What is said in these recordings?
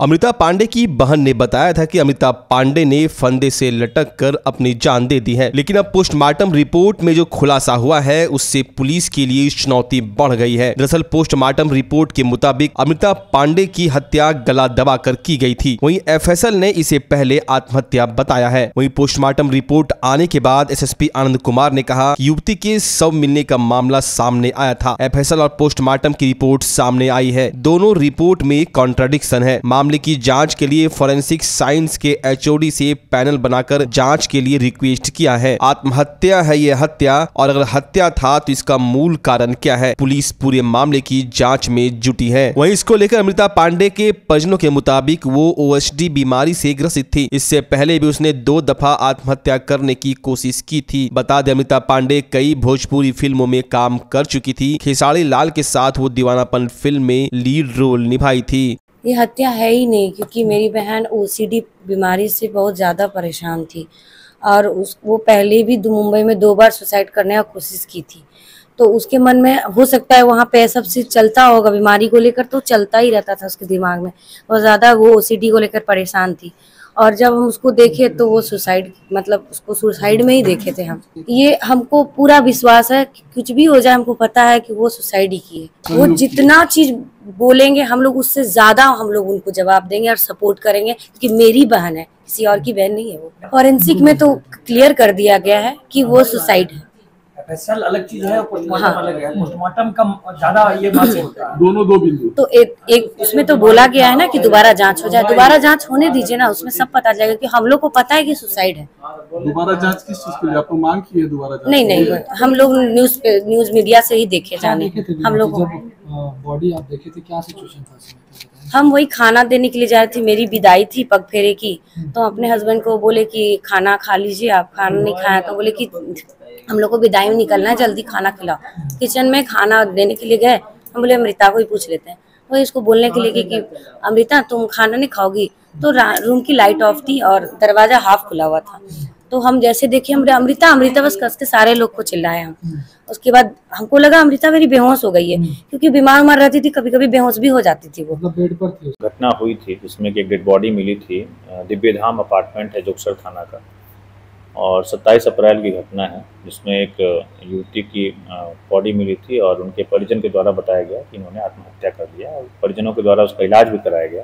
अमृता पांडे की बहन ने बताया था कि अमृता पांडे ने फंदे से लटक कर अपनी जान दे दी है, लेकिन अब पोस्टमार्टम रिपोर्ट में जो खुलासा हुआ है उससे पुलिस के लिए चुनौती बढ़ गई है। दरअसल पोस्टमार्टम रिपोर्ट के मुताबिक अमृता पांडे की हत्या गला दबाकर की गई थी। वहीं एफएसएल ने इसे पहले आत्महत्या बताया है। वहीं पोस्टमार्टम रिपोर्ट आने के बाद एसएसपी आनंद कुमार ने कहा कि युवती के शव मिलने का मामला सामने आया था। एफएसएल और पोस्टमार्टम की रिपोर्ट सामने आई है। दोनों रिपोर्ट में कॉन्ट्राडिक्शन है। मामले की जांच के लिए फॉरेंसिक साइंस के एचओडी से पैनल बनाकर जांच के लिए रिक्वेस्ट किया है। आत्महत्या है ये हत्या, और अगर हत्या था तो इसका मूल कारण क्या है? पुलिस पूरे मामले की जांच में जुटी है। वहीं इसको लेकर अमृता पांडे के परिजनों के मुताबिक वो ओएसडी बीमारी से ग्रसित थी। इससे पहले भी उसने 2 दफा आत्महत्या करने की कोशिश की थी। बता दें, अमृता पांडे कई भोजपुरी फिल्मों में काम कर चुकी थी। खेसारी लाल के साथ वो दीवानापन फिल्म में लीड रोल निभाई थी। ये हत्या है ही नहीं, क्योंकि मेरी बहन ओसीडी बीमारी से बहुत ज़्यादा परेशान थी और वो पहले भी मुंबई में 2 बार सुसाइड करने की कोशिश की थी। तो उसके मन में हो सकता है वहाँ पे सब चीज़ चलता होगा, बीमारी को लेकर तो चलता ही रहता था उसके दिमाग में। बहुत ज़्यादा वो ओसीडी को लेकर परेशान थी, और जब हम उसको देखे तो वो सुसाइड, मतलब उसको सुसाइड में ही देखे थे हम। ये हमको पूरा विश्वास है कि कुछ भी हो जाए, हमको पता है कि वो सुसाइड ही की है। वो जितना चीज बोलेंगे हम लोग उससे ज्यादा हम लोग उनको जवाब देंगे और सपोर्ट करेंगे, क्योंकि मेरी बहन है, किसी और की बहन नहीं है। वो फॉरेंसिक में तो क्लियर कर दिया गया है कि वो सुसाइड है। एफएसएल अलग चीज है और पोस्टमार्टम अलग है। पोस्टमार्टम का ज्यादा ये बात होता है, दोनों 2 बिंदु। तो एक उसमें तो बोला गया है ना कि दोबारा जांच हो जाए। दोबारा जांच होने दीजिए ना, उसमें सब पता चलेगा कि हम लोग को पता है कि सुसाइड है। दोबारा जांच किस चीज के लिए आपको मांग की है? दोबारा जांच नहीं, हम लोग न्यूज मीडिया से ही देखे जाने। हम लोग बॉडी आप देखे थे, क्या सिचुएशन था? हम वही खाना देने के लिए जा रहे थे, मेरी विदाई थी पग फेरे की। तो अपने हस्बैंड को बोले कि खाना खा लीजिए आप। खाना नहीं खाया तो बोले कि हम लोग को विदाई में निकलना है, जल्दी खाना खिलाओ। किचन में खाना देने के लिए गए, हम बोले अमृता को ही पूछ लेते हैं। तो इसको बोलने के लिए कि अमृता तुम खाना नहीं खाओगी, तो रूम की लाइट ऑफ थी और दरवाजा हाफ खुला हुआ था। तो हम जैसे देखे अमृता अमृता बस कस के सारे लोग को चिल्लाए हम। उसके बाद हमको लगा अमृता मेरी बेहोश हो गई है, क्योंकि बीमार मर रहती थी, कभी कभी बेहोश भी हो जाती थी। वो बेड पर थी। घटना हुई थी जिसमें कि एक डेड बॉडी मिली थी। दिव्यधाम अपार्टमेंट है जोगसर थाना का, और 27 अप्रैल की घटना है, जिसमें एक युवती की बॉडी मिली थी और उनके परिजन के द्वारा बताया गया कि इन्होंने आत्महत्या कर लिया, और परिजनों के द्वारा उसका इलाज भी कराया गया।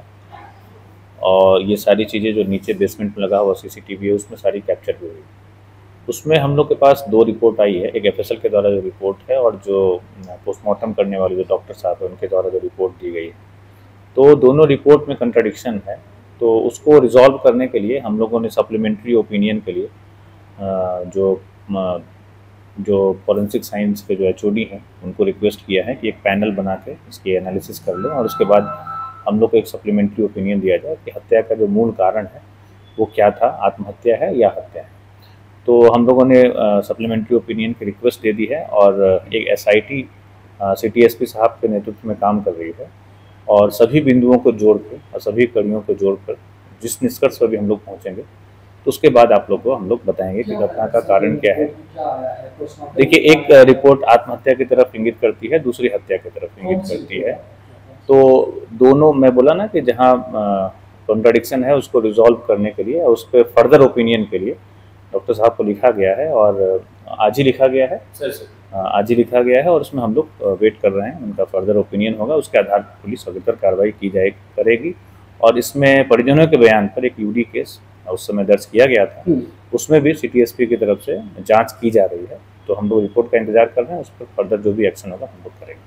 और ये सारी चीज़ें जो नीचे बेसमेंट में लगा हुआ सीसीटीवी है उसमें सारी कैप्चर भी हुई। उसमें हम लोग के पास 2 रिपोर्ट आई है, एक एफएसएल के द्वारा जो रिपोर्ट है और जो पोस्टमार्टम करने वाले जो डॉक्टर साहब है उनके द्वारा जो रिपोर्ट दी गई है। तो दोनों रिपोर्ट में कंट्राडिक्शन है, तो उसको रिजॉल्व करने के लिए हम लोगों ने सप्लीमेंट्री ओपिनियन के लिए जो फॉरेंसिक साइंस के जो एचओडी हैं उनको रिक्वेस्ट किया है कि एक पैनल बना के इसकी एनालिसिस कर लें, और उसके बाद हम लोग को एक सप्लीमेंट्री ओपिनियन दिया जाए कि हत्या का जो मूल कारण है वो क्या था, आत्महत्या है या हत्या है। तो हम लोगों ने सप्लीमेंट्री ओपिनियन की रिक्वेस्ट दे दी है, और एक एसआईटी सिटी एसपी साहब के नेतृत्व में काम कर रही है, और सभी बिंदुओं को जोड़कर और सभी कड़ियों को जोड़कर जिस निष्कर्ष पर भी हम लोग पहुँचेंगे तो उसके बाद आप लोग को हम लोग बताएंगे कि घटना का कारण क्या है। देखिए, एक रिपोर्ट आत्महत्या की तरफ इंगित करती है, दूसरी हत्या की तरफ इंगित करती है। तो दोनों, मैं बोला ना कि जहाँ कॉन्ट्राडिक्शन है उसको रिजॉल्व करने के लिए, उस पर फर्दर ओपिनियन के लिए डॉक्टर साहब को लिखा गया है, और आज ही लिखा गया है। आज ही लिखा गया है, और उसमें हम लोग वेट कर रहे हैं, उनका फर्दर ओपिनियन होगा, उसके आधार पर पुलिस अग्रतर कार्रवाई की करेगी। और इसमें परिजनों के बयान पर एक यूडी केस उस समय दर्ज किया गया था, उसमें भी सिटी एसपी की तरफ से जांच की जा रही है। तो हम लोग रिपोर्ट का इंतजार कर रहे हैं, उस पर फर्दर जो भी एक्शन होगा हम लोग करेंगे।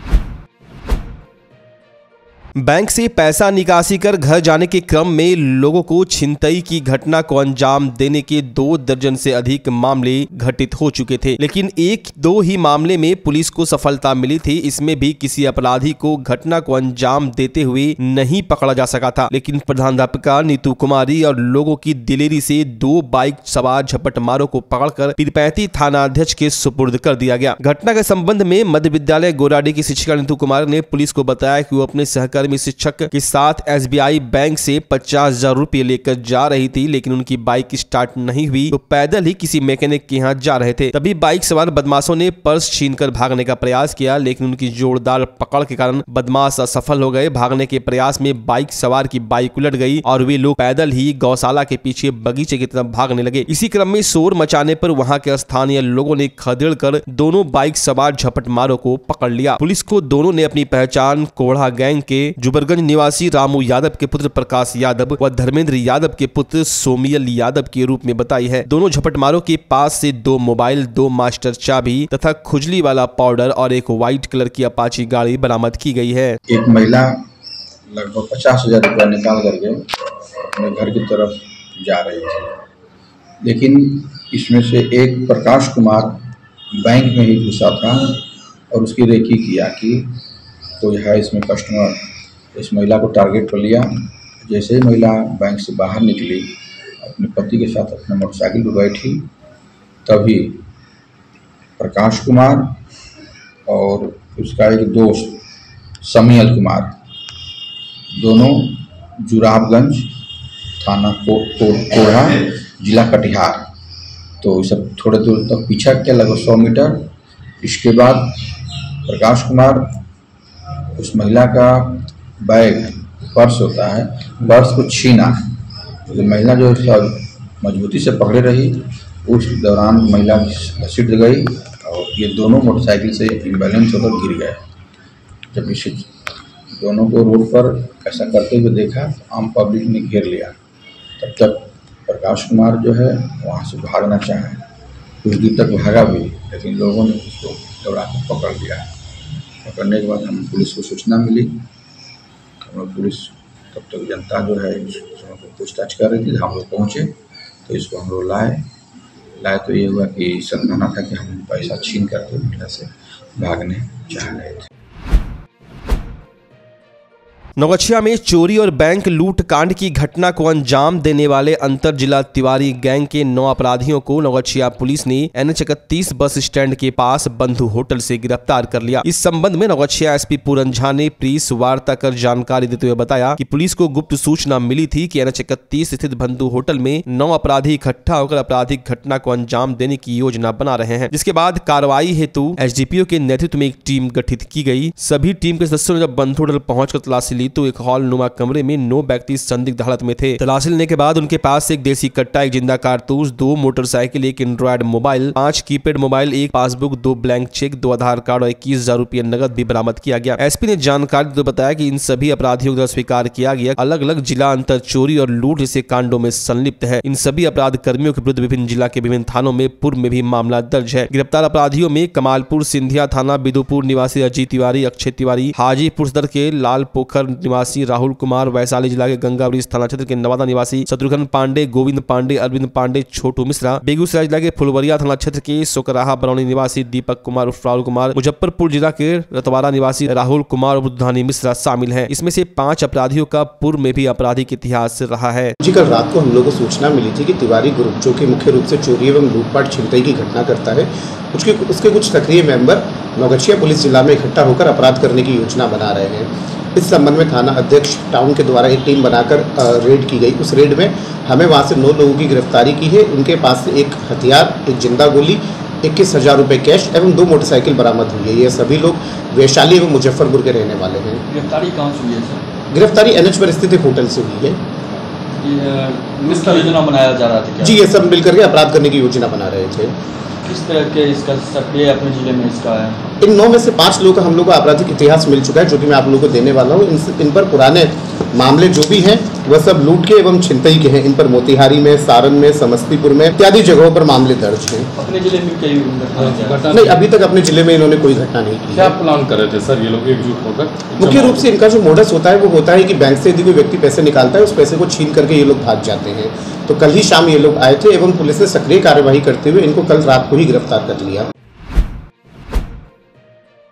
बैंक से पैसा निकासी कर घर जाने के क्रम में लोगों को छिनतई की घटना को अंजाम देने के 2 दर्जन से अधिक मामले घटित हो चुके थे, लेकिन 1-2 ही मामले में पुलिस को सफलता मिली थी। इसमें भी किसी अपराधी को घटना को अंजाम देते हुए नहीं पकड़ा जा सका था, लेकिन प्रधानाध्यापिका नीतू कुमारी और लोगों की दिलेरी से 2 बाइक सवार झपटमारों को पकड़कर पीरपैंती थानाध्यक्ष के सुपुर्द कर दिया गया। घटना के संबंध में मध्य विद्यालय गोराडीह की शिक्षिका नीतू कुमारी ने पुलिस को बताया कि वो अपने सहकर्मी 11वीं शिक्षक के साथ SBI बैंक से 50,000 रुपए लेकर जा रही थी, लेकिन उनकी बाइक स्टार्ट नहीं हुई तो पैदल ही किसी मैकेनिक के यहाँ जा रहे थे। तभी बाइक सवार बदमाशों ने पर्स छीनकर भागने का प्रयास किया, लेकिन उनकी जोरदार पकड़ के कारण बदमाश असफल हो गए। भागने के प्रयास में बाइक सवार की बाइक उलट गई और वे लोग पैदल ही गौशाला के पीछे बगीचे की तरफ भागने लगे। इसी क्रम में शोर मचाने पर वहां के स्थानीय लोगों ने खदेड़ कर दोनों बाइक सवार झपटमारों को पकड़ लिया। पुलिस को दोनों ने अपनी पहचान कोढ़ा गैंग के जुबरगंज निवासी रामू यादव के पुत्र प्रकाश यादव व धर्मेंद्र यादव के पुत्र सोमियल यादव के रूप में बताई है। दोनों झपटमारों के पास से 2 मोबाइल, 2 मास्टर चाबी तथा खुजली वाला पाउडर और एक व्हाइट कलर की अपाची गाड़ी बरामद की गई है। एक महिला लगभग 50,000 रुपया निकाल करके अपने घर की तरफ जा रही थी, लेकिन इसमें से एक प्रकाश कुमार बैंक में ही घुसा था और उसकी रेकी किया कि कोई है इसमें कस्टमर। इस महिला को टारगेट कर लिया। जैसे ही महिला बैंक से बाहर निकली, अपने पति के साथ अपने मोटरसाइकिल पर बैठी, तभी प्रकाश कुमार और उसका एक दोस्त सोमियल कुमार दोनों जुराबगंज थाना कोढ़ा जिला कटिहार, तो सब थोड़े दूर तक पीछा किया, लगभग 100 मीटर। इसके बाद प्रकाश कुमार उस महिला का बैग, पर्स होता है, पर्स को छीना। तो महिला जो मजबूती से पकड़े रही, उस दौरान महिला घसीट गई और ये दोनों मोटरसाइकिल से इम्बैलेंस होकर गिर गए। जब इसे दोनों को रोड पर ऐसा करते हुए देखा, आम पब्लिक ने घेर लिया। तब तक प्रकाश कुमार जो है वहाँ से भागना चाहे, कुछ दूर तक भागा भी, लेकिन लोगों ने उसको दौड़ा कर पकड़ लिया। पकड़ने के बाद हम पुलिस को सूचना मिली। हम लोग पुलिस तब तक जनता जो है उसको पूछताछ कर रही थी। हम लोग पहुँचे तो इसको हम लोग लाए तो ये हुआ कि सदमाना था कि हम पैसा छीन करके महिला से भागने चाह रहे थे। नौगछिया में चोरी और बैंक लूट कांड की घटना को अंजाम देने वाले अंतर जिला तिवारी गैंग के 9 अपराधियों को नौगछिया पुलिस ने NH31 बस स्टैंड के पास बंधु होटल से गिरफ्तार कर लिया। इस संबंध में नौगछिया SP पूरन झा ने प्रेस वार्ता कर जानकारी देते हुए बताया कि पुलिस को गुप्त सूचना मिली थी कि NH31 स्थित बंधु होटल में 9 अपराधी इकट्ठा होकर आपराधिक घटना को अंजाम देने की योजना बना रहे हैं, जिसके बाद कार्रवाई हेतु SDPO के नेतृत्व में एक टीम गठित की गई। सभी टीम के सदस्यों ने जब बंधु होटल पहुंचकर तलाशी तो एक हॉल नुमा कमरे में 9 व्यक्ति संदिग्ध हालत में थे। तलाशी लेने के बाद उनके पास एक देसी कट्टा, एक जिंदा कारतूस, 2 मोटरसाइकिल, एक Android mobile, 5 keypad mobile, 1 passbook, 2 blank cheque, 2 Aadhaar card और 21,000 रुपये नगद भी बरामद किया गया। SP ने जानकारी देते बताया कि इन सभी अपराधियों द्वारा स्वीकार किया गया अलग अलग जिला अंतर चोरी और लूट जैसे कांडों में संलिप्त है। इन सभी अपराध कर्मियों के विरुद्ध विभिन्न जिला के विभिन्न थानों में पूर्व में भी मामला दर्ज है। गिरफ्तार अपराधियों में कमालपुर सिंधिया थाना बिदुपुर निवासी अजीत तिवारी, अक्षय तिवारी, हाजीपुर सदर के लाल पोखर निवासी राहुल कुमार, वैशाली जिला के गंगाब्रिज थाना क्षेत्र के नवादा निवासी शत्रुघ्न पांडे, गोविंद पांडे, अरविंद पांडे, छोटू मिश्रा, बेगूसराय जिला के फुलवरिया थाना क्षेत्र के सोकराहा बरौनी निवासी दीपक कुमार उर्फ राहुल कुमार, मुजफ्फरपुर जिला के रतवाड़ा निवासी राहुल कुमार और बुद्धधानी मिश्रा शामिल है। इसमें से 5 अपराधियों का पूर्व में भी आपराधिक इतिहास रहा है। जी कल रात को हम लोगों को सूचना मिली थी कि तिवारी ग्रुप, जो कि मुख्य रूप से चोरी एवं लूटपाट छिनतई की घटना करता है, उसके कुछ सक्रिय मेंबर नौगछिया पुलिस जिला में इकट्ठा होकर अपराध करने की योजना बना रहे हैं। इस संबंध में थाना अध्यक्ष टाउन के द्वारा एक टीम बनाकर रेड की गई। उस रेड में हमें वहां से 9 लोगों की गिरफ्तारी की है। उनके पास से एक हथियार, एक जिंदा गोली, 21,000 रुपये कैश एवं 2 मोटरसाइकिल बरामद हुई है। ये सभी लोग वैशाली एवं मुजफ्फरपुर के रहने वाले हैं। गिरफ्तारी कहाँ से हुई है सर? गिरफ्तारी NH पर स्थित एक होटल से हुई है। किस तरह योजना बनाया जा रहा था? जी ये सब मिलकर के अपराध करने की योजना बना रहे थे। किस तरह के इसका सक्रिय अपने जिले में इसका है? इन 9 में से 5 लोगों का हम लोग को आपराधिक इतिहास मिल चुका है, जो कि मैं आप लोगों को देने वाला हूँ। इन पर पुराने मामले जो भी हैं वह सब लूट के एवं छिनतई के हैं। इन पर मोतिहारी में, सारण में, समस्तीपुर में इत्यादि जगहों पर मामले दर्ज हैं। अपने जिले में कई घटना नहीं, अभी तक अपने जिले में इन्होंने कोई घटना नहीं की। क्या प्लान कर रहे थे सर ये लोग एकजुट होकर? मुख्य रूप से इनका जो मोडस होता है वो होता है कि बैंक से यदि कोई व्यक्ति पैसे निकालता है, उस पैसे को छीन करके ये लोग भाग जाते हैं। तो कल ही शाम ये लोग आए थे एवं पुलिस ने सक्रिय कार्यवाही करते हुए इनको कल रात को ही गिरफ्तार कर लिया।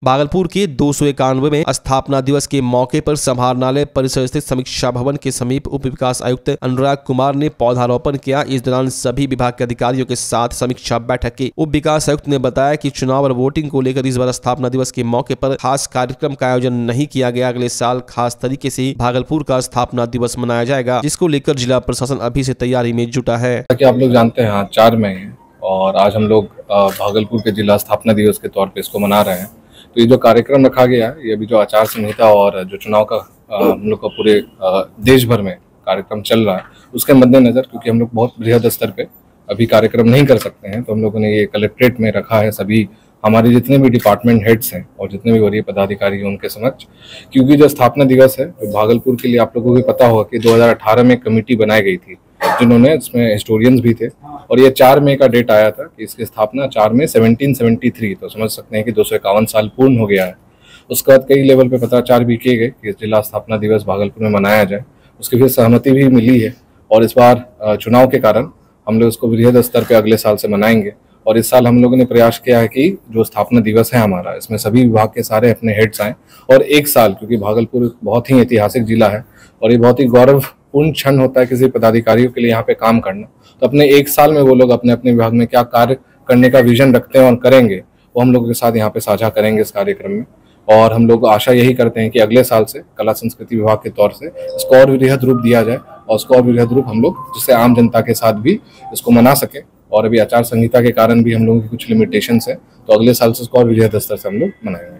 भागलपुर के 291वें स्थापना दिवस के मौके पर समाहरणालय परिसर स्थित समीक्षा भवन के समीप उप विकास आयुक्त अनुराग कुमार ने पौधारोपण किया। इस दौरान सभी विभाग के अधिकारियों के साथ समीक्षा बैठक की। उप विकास आयुक्त ने बताया कि चुनाव और वोटिंग को लेकर इस बार स्थापना दिवस के मौके पर खास कार्यक्रम का आयोजन नहीं किया गया। अगले साल खास तरीके से भागलपुर का स्थापना दिवस मनाया जाएगा, जिसको लेकर जिला प्रशासन अभी से तैयारी में जुटा है। आप लोग जानते हैं 4 मई है और आज हम लोग भागलपुर के जिला स्थापना दिवस के तौर पे इसको मना रहे हैं। तो ये जो कार्यक्रम रखा गया है, ये भी जो आचार संहिता और जो चुनाव का हम लोग का पूरे देश भर में कार्यक्रम चल रहा है, उसके मद्देनजर क्योंकि हम लोग बहुत बृहद स्तर पे अभी कार्यक्रम नहीं कर सकते हैं, तो हम लोगों ने ये कलेक्ट्रेट में रखा है। सभी हमारे जितने भी डिपार्टमेंट हेड्स हैं और जितने भी वरीय पदाधिकारी हैं उनके समक्ष, क्योंकि जो स्थापना दिवस है तो भागलपुर के लिए आप लोगों को पता होगा कि 2018 में कमेटी बनाई गई थी, जिन्होंने इसमें हिस्टोरियंस भी थे, और ये 4 मई का डेट आया था कि इसकी स्थापना 4 मई 1773, तो समझ सकते हैं कि 251 साल पूर्ण हो गया है। उसके बाद कई लेवल पे पत्राचार भी किए गए कि जिला स्थापना दिवस भागलपुर में मनाया जाए। उसकी फिर सहमति भी मिली है और इस बार चुनाव के कारण हम लोग इसको बृहद स्तर पे अगले साल से मनाएंगे। और इस साल हम लोगों ने प्रयास किया है कि जो स्थापना दिवस है हमारा, इसमें सभी विभाग के सारे अपने हेड्स आए और एक साल, क्योंकि भागलपुर बहुत ही ऐतिहासिक जिला है और ये बहुत ही गौरवपूर्ण क्षण होता है किसी पदाधिकारियों के लिए यहाँ पे काम करना, तो अपने एक साल में वो लोग अपने अपने विभाग में क्या कार्य करने का विजन रखते हैं और करेंगे, वो हम लोगों के साथ यहाँ पे साझा करेंगे इस कार्यक्रम में। और हम लोग आशा यही करते हैं कि अगले साल से कला संस्कृति विभाग के तौर से इसको और वृहद रूप दिया जाए और उसको और वृहद रूप हम लोग जिससे आम जनता के साथ भी इसको मना सके। और अभी आचार संहिता के कारण भी हम लोगों की कुछ लिमिटेशंस है, तो अगले साल से इसको और वृहद स्तर से हम लोग मनाएंगे।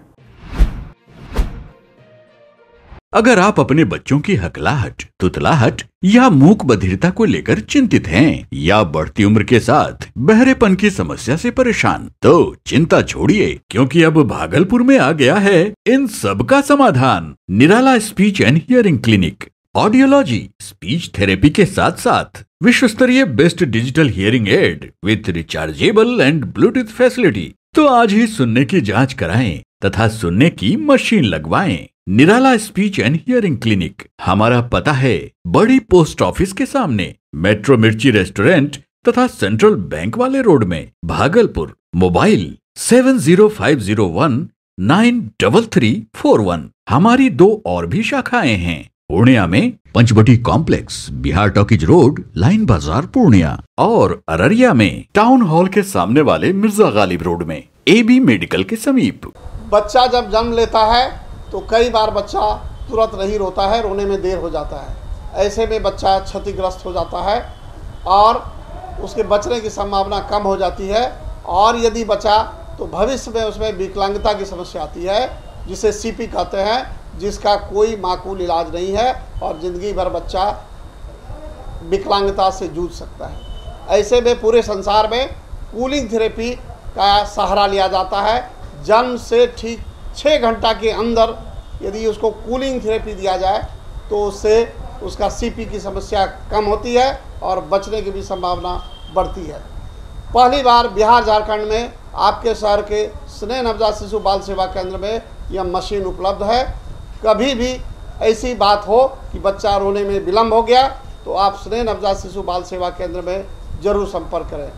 अगर आप अपने बच्चों की हकलाहट, तुतलाहट या मूक बधिरता को लेकर चिंतित हैं या बढ़ती उम्र के साथ बहरेपन की समस्या से परेशान, तो चिंता छोड़िए, क्योंकि अब भागलपुर में आ गया है इन सब का समाधान। Nirala speech and hearing clinic. Audiology, speech therapy के साथ साथ विश्व स्तरीय best digital hearing aid with rechargeable and Bluetooth facility. तो आज ही सुनने की जांच कराएं तथा सुनने की मशीन लगवाएं। Nirala speech and hearing clinic. हमारा पता है बड़ी पोस्ट ऑफिस के सामने, मेट्रो मिर्ची रेस्टोरेंट तथा सेंट्रल बैंक वाले रोड में, भागलपुर। मोबाइल 7050193341। हमारी 2 और भी शाखाएं हैं, पूर्णिया में Panchavati complex, Bihar talkies road, line बाजार पूर्णिया, और अररिया में टाउन हॉल के सामने वाले मिर्जा गालिब रोड में, AB मेडिकल के समीप। बच्चा जब जन्म लेता है तो कई बार बच्चा तुरंत नहीं रोता है, रोने में देर हो जाता है। ऐसे में बच्चा क्षतिग्रस्त हो जाता है और उसके बचने की संभावना कम हो जाती है, और यदि बचा तो भविष्य में उसमें विकलांगता की समस्या आती है, जिसे CP कहते हैं, जिसका कोई माकूल इलाज नहीं है और ज़िंदगी भर बच्चा विकलांगता से जूझ सकता है। ऐसे में पूरे संसार में कूलिंग थेरेपी का सहारा लिया जाता है। जन्म से ठीक 6 घंटा के अंदर यदि उसको कूलिंग थेरेपी दिया जाए तो उससे उसका CP की समस्या कम होती है और बचने की भी संभावना बढ़ती है। पहली बार बिहार झारखंड में आपके शहर के स्नेह नवजात शिशु बाल सेवा केंद्र में यह मशीन उपलब्ध है। कभी भी ऐसी बात हो कि बच्चा रोने में विलम्ब हो गया तो आप स्नेह नवजात शिशु बाल सेवा केंद्र में जरूर संपर्क करें।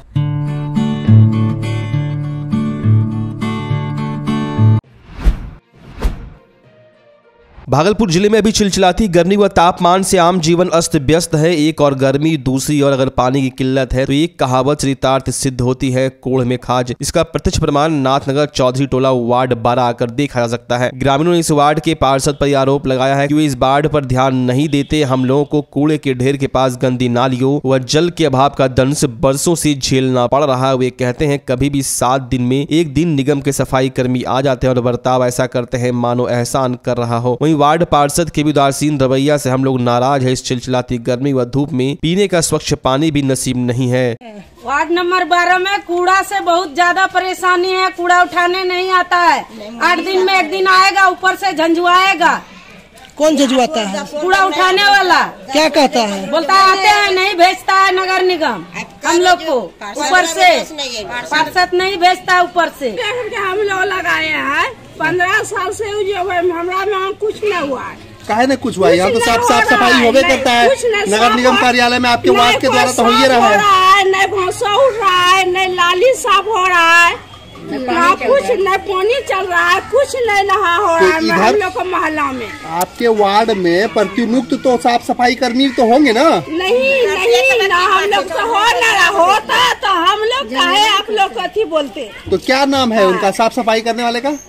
भागलपुर जिले में अभी चिलचिलाती गर्मी व तापमान से आम जीवन अस्त व्यस्त है। एक और गर्मी, दूसरी और अगर पानी की किल्लत है तो एक कहावत चरितार्थ सिद्ध होती है, कोढ़ में खाज। इसका प्रत्यक्ष प्रमाण नाथनगर चौधरी टोला वार्ड 12 आकर देखा जा सकता है। ग्रामीणों ने इस वार्ड के पार्षद पर आरोप लगाया है कि वे इस बाढ़ पर ध्यान नहीं देते। हम लोगों को कूड़े के ढेर के पास गंदी नालियों व जल के अभाव का दंश बरसों से झेलना पड़ रहा है। वे कहते हैं कभी भी 7 दिन में एक दिन निगम के सफाई कर्मी आ जाते हैं और बर्ताव ऐसा करते हैं मानो एहसान कर रहा हो। वहीं वार्ड पार्षद के भी उदासीन रवैया से हम लोग नाराज है। इस चिलचिलाती गर्मी व धूप में पीने का स्वच्छ पानी भी नसीब नहीं है। वार्ड नंबर 12 में कूड़ा से बहुत ज्यादा परेशानी है। कूड़ा उठाने नहीं आता है। 8 दिन में एक दिन आएगा, ऊपर से झंझुआएगा। कौन झंझुआता है? कूड़ा उठाने वाला। क्या कहता है? बोलता है आते हैं, नहीं भेजता है नगर निगम हम लोग को। ऊपर से पार्षद नहीं भेजता है ऊपर से। हम लोग लगाए हैं 15 साल से, हमारा में कुछ नहीं हुआ है। काहे नहीं कुछ हुआ? यहाँ तो साफ सफाई होवे करता है। नगर निगम कार्यालय में आपके वार्ड के द्वारा तो हो ही रहा है। नहीं भौसा उड़ रहा है, नहीं लाली साफ हो रहा है। हाँ, कुछ नहीं, पानी चल रहा है, कुछ नहीं नहा हो रहा है हम लोग को मोहल्ला में। आपके वार्ड में प्रतिनियुक्त तो साफ सफाई कर्मी तो होंगे ना? नहीं ना, हम लोग तो होता तो हम लोग काहे आप लोग कथी बोलते। तो क्या नाम है उनका साफ सफाई करने वाले का?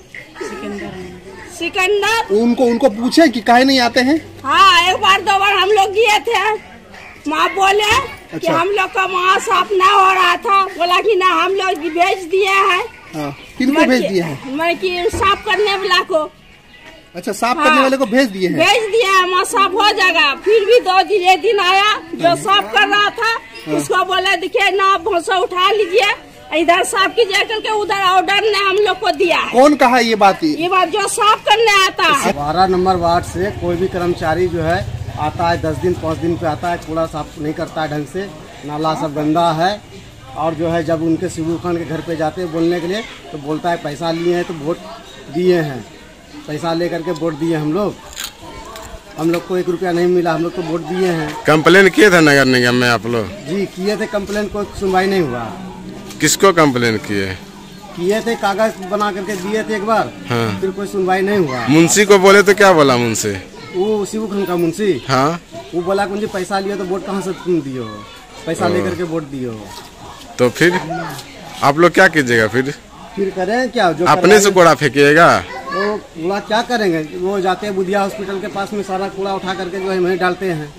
सिकंदर। उनको पूछे कि काहे नहीं आते हैं? हाँ, एक बार 2 बार हम लोग गए थे, माँ बोले कि हम लोग का वहाँ साफ ना हो रहा था, बोला कि ना हम लोग भेज दिए हैं। किनको भेज दिए हैं? मैं कि साफ करने वाला को। अच्छा, साफ करने वाले को भेज दिए हैं? भेज दिए हैं, वहाँ साफ हो जाएगा। फिर भी 2 दिन आया, जो साफ कर रहा था उसको बोले देखिए ना, भूसा उठा लीजिए, इधर साफ कीजिए करके उधर ऑर्डर ने हम लोग को दिया है। कौन कहा ये बात जो साफ करने आता है। 12 नंबर वार्ड से कोई भी कर्मचारी जो है आता है, 10 दिन 5 दिन पे आता है, कूड़ा साफ नहीं करता है ढंग से, नाला सब गंदा है। और जो है जब उनके सिबू खान के घर पे जाते हैं बोलने के लिए तो बोलता है पैसा लिए हैं तो वोट दिए हैं, पैसा लेकर के वोट दिए हम लोग को 1 रुपया नहीं मिला, हम लोग तो वोट दिए हैं। कंप्लेन किए थे नगर निगम में आप लोग? जी किए थे कंप्लेन, कोई सुनवाई नहीं हुआ। किसको कंप्लेन किए थे? कागज बना करके दिए थे एक बार। हाँ। फिर कोई सुनवाई नहीं हुआ। मुंशी को बोले तो क्या बोला मुंशी? वो शिव खान का मुंशी, हाँ, वो बोला कि मुझे पैसा लियो तो वोट कहाँ से तुम दियो, पैसा लेकर के वोट दियो। तो फिर आप लोग क्या कीजिएगा? फिर करें क्या? जो अपने से कूड़ा फेंकिएगा? वो कूड़ा क्या करेंगे? वो जाते हैं बुधिया हॉस्पिटल के पास में, सारा कूड़ा उठा करके जो है वहीं डालते हैं।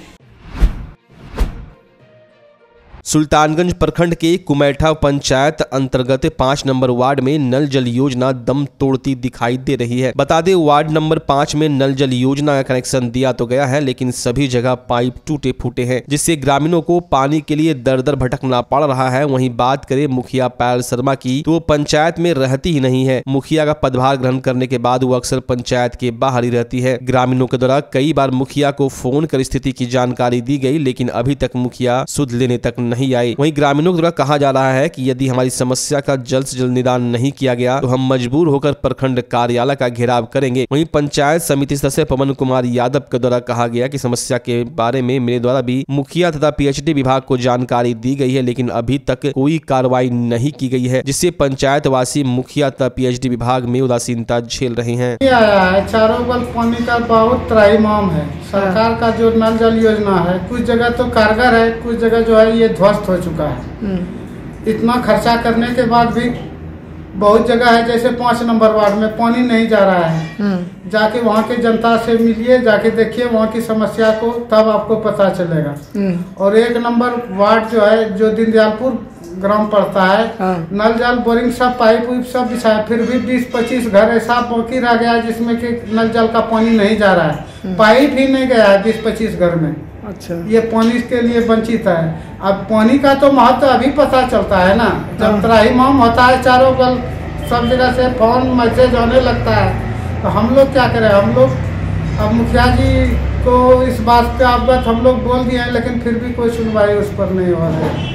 सुल्तानगंज प्रखंड के कुमैठा पंचायत अंतर्गत 5 नंबर वार्ड में नल जल योजना दम तोड़ती दिखाई दे रही है। बता दें, वार्ड नंबर 5 में नल जल योजना का कनेक्शन दिया तो गया है, लेकिन सभी जगह पाइप टूटे फूटे हैं, जिससे ग्रामीणों को पानी के लिए दर दर भटकना पड़ रहा है। वहीं बात करें मुखिया पायल शर्मा की, तो वो पंचायत में रहती ही नहीं है। मुखिया का पदभार ग्रहण करने के बाद वो अक्सर पंचायत के बाहर ही रहती है। ग्रामीणों के द्वारा कई बार मुखिया को फोन कर स्थिति की जानकारी दी गई, लेकिन अभी तक मुखिया सुध लेने तक नहीं आई। वहीं ग्रामीणों द्वारा कहा जा रहा है कि यदि हमारी समस्या का जल्द से जल्द निदान नहीं किया गया तो हम मजबूर होकर प्रखंड कार्यालय का घेराव करेंगे। वहीं पंचायत समिति सदस्य पवन कुमार यादव के द्वारा कहा गया कि समस्या के बारे में मेरे द्वारा भी मुखिया तथा पीएचडी विभाग को जानकारी दी गई है, लेकिन अभी तक कोई कार्रवाई नहीं की गई है, जिससे पंचायत वासी मुखिया तथा पीएचडी विभाग में उदासीनता झेल रहे हैं। चारों बल पानी का बहुत त्राहिमाम है। सरकार का जो नल जल योजना है कुछ जगह तो कारगर है, कुछ जगह जो है ये ध्वस्त हो चुका है। इतना खर्चा करने के बाद भी बहुत जगह है, जैसे 5 नंबर वार्ड में पानी नहीं जा रहा है। जाके वहाँ के जनता से मिलिए, जाके देखिए वहाँ की समस्या को, तब आपको पता चलेगा। और 1 नंबर वार्ड जो है, जो दीनदयालपुर ग्राम पड़ता है, नल जल बोरिंग सब पाइप उइप सब बिछाया, फिर भी 20-25 घर ऐसा बाकी रह गया है जिसमें कि नल जल का पानी नहीं जा रहा है। पाइप ही नहीं गया है 20-25 घर में। अच्छा, ये पानी के लिए वंचित है। अब पानी का तो महत्व अभी पता चलता है ना, जब त्राहिमाम होता है, चारों बल सब जगह से फोन मैसेज होने लगता है, तो हम लोग क्या करें? हम लोग अब मुखिया जी को इस बात का अवगत हम लोग बोल दिए हैं, लेकिन फिर भी कोई सुनवाई उस पर नहीं हो रही है।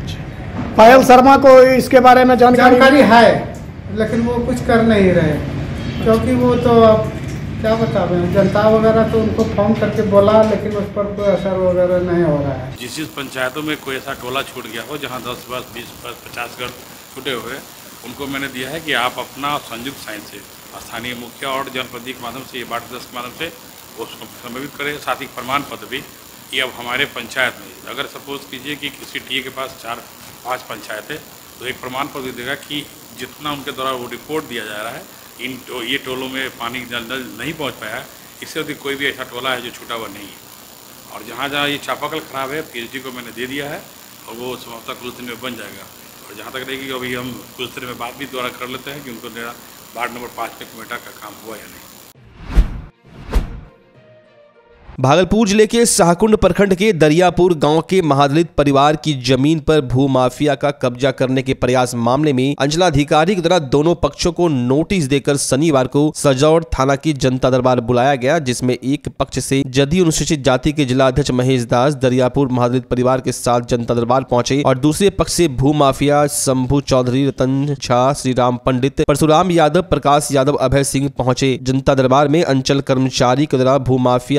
पायल शर्मा को इसके बारे में जानकारी है, लेकिन वो कुछ कर नहीं रहे, क्योंकि वो तो अब क्या बता रहे हैं, जनता वगैरह तो उनको फोन करके बोला, लेकिन उस पर कोई असर वगैरह नहीं हो रहा है। जिस पंचायतों में कोई ऐसा टोला छूट गया हो जहां 10, 20, 50 घर छूटे हुए, उनको मैंने दिया है कि आप अपना संयुक्त साइन से स्थानीय मुखिया और जनप्रतिनिधि के माध्यम से, ये वार्ड सदस्य के माध्यम से उसको संबोधित करें। साथ ही प्रमाण पत्र भी कि अब हमारे पंचायत में अगर सपोज कीजिए कि किसी टीए के पास 4-5 पंचायत है, तो एक प्रमाण पत्र देगा कि जितना उनके द्वारा वो रिपोर्ट दिया जा रहा है, ये टोलों में पानी जल नहीं पहुंच पाया है, इससे अधिक कोई भी ऐसा टोला है जो छूटा हुआ नहीं है। और जहाँ जहाँ ये चापाकल खराब है, पीएचडी को मैंने दे दिया है और वो संभवतः कुछ दिन में बन जाएगा। और जहाँ तक रहेगी, अभी हम कुछ दिन में बात भी द्वारा कर लेते हैं कि उनको वार्ड नंबर 5 में कुमेटा का काम हुआ या नहीं। भागलपुर जिले के शाहकुंड प्रखंड के दरियापुर गांव के महादलित परिवार की जमीन पर भूमाफिया का कब्जा करने के प्रयास मामले में अंचलाधिकारी के द्वारा दोनों पक्षों को नोटिस देकर शनिवार को सजौड़ थाना की जनता दरबार बुलाया गया, जिसमें एक पक्ष से जदयू अनुसूचित जाति के जिला अध्यक्ष महेश दास दरियापुर महादलित परिवार के साथ जनता दरबार पहुंचे और दूसरे पक्ष से भूमाफिया शंभू चौधरी, रतन झा, श्रीराम पंडित, परशुराम यादव, प्रकाश यादव, अभय सिंह पहुंचे। जनता दरबार में अंचल कर्मचारी के द्वारा भूमाफिया को अपनी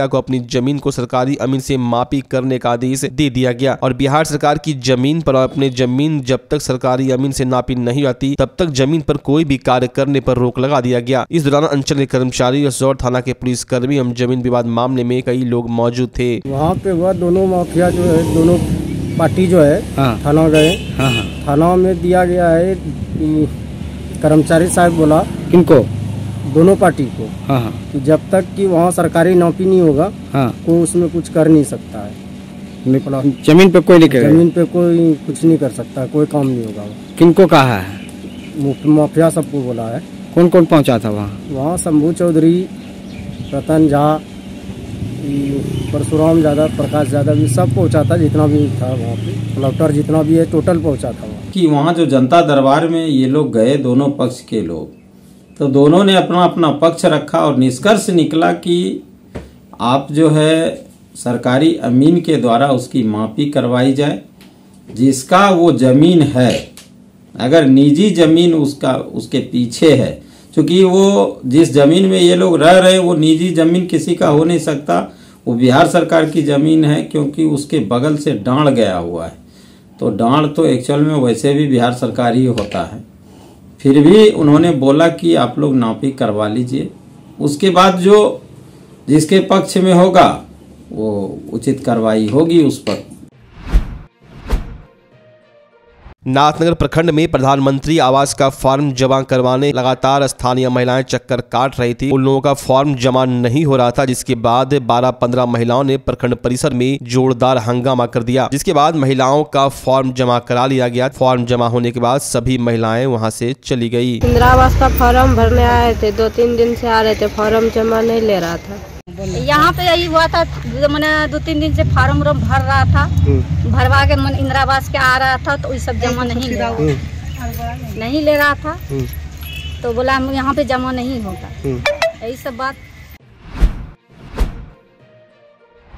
जमीन को सरकारी अमीन से मापी करने का आदेश दे दिया गया और बिहार सरकार की जमीन पर अपने जमीन जब तक सरकारी अमीन से नापी नहीं जाती तब तक जमीन पर कोई भी कार्य करने पर रोक लगा दिया गया। इस दौरान अंचल के कर्मचारी और थाना के पुलिस कर्मी एवं जमीन विवाद मामले में कई लोग मौजूद थे। वहाँ पे वह दोनों माफिया जो है, दोनों पार्टी जो है थाना गए। थाना में दिया गया है, कर्मचारी साहब बोला किनको, दोनों पार्टी को कि जब तक कि वहाँ सरकारी नापी नहीं होगा कोई उसमें कुछ कर नहीं सकता है। जमीन पे कोई लिखे, जमीन पे कोई कुछ नहीं कर सकता, कोई काम नहीं होगा। किनको कहा है? माफिया सबको बोला है। कौन कौन पहुँचा था वहाँ? वहाँ शंभू चौधरी, रतन झा, परशुराम यादव, प्रकाश यादव, ये सब पहुँचा था, जितना भी था वहाँ पे कलेक्टर जितना भी है टोटल पहुँचा था वहाँ। कि वहाँ जो जनता दरबार में ये लोग गए, दोनों पक्ष के लोग, तो दोनों ने अपना अपना पक्ष रखा और निष्कर्ष निकला कि आप जो है सरकारी अमीन के द्वारा उसकी मापी करवाई जाए। जिसका वो जमीन है, अगर निजी जमीन उसके पीछे है, क्योंकि वो जिस जमीन में ये लोग रह रहे हैं वो निजी जमीन किसी का हो नहीं सकता, वो बिहार सरकार की जमीन है, क्योंकि उसके बगल से डांड गया हुआ है। तो डांड तो एक्चुअल में वैसे भी बिहार सरकार ही होता है। फिर भी उन्होंने बोला कि आप लोग नापी करवा लीजिए, उसके बाद जो जिसके पक्ष में होगा वो उचित कार्रवाई होगी उस पर। नाथनगर प्रखंड में प्रधानमंत्री आवास का फॉर्म जमा करवाने लगातार स्थानीय महिलाएं चक्कर काट रही थी। उन लोगों का फॉर्म जमा नहीं हो रहा था, जिसके बाद 12-15 महिलाओं ने प्रखंड परिसर में जोरदार हंगामा कर दिया, जिसके बाद महिलाओं का फॉर्म जमा करा लिया गया। फॉर्म जमा होने के बाद सभी महिलाएं वहां से चली गई। इंदिरा आवास का फॉर्म भरने आए थे, 2-3 दिन से आ रहे थे, फॉर्म जमा नहीं ले रहा था। यहाँ पे यही हुआ था, मैंने 2-3 दिन से फार्म भर रहा था, भरवा के मन इंदिरा आवास के आ रहा था, तो ये सब जमा नहीं ले रहा था, तो बोला हम यहाँ पे जमा नहीं होगा, यही सब बात।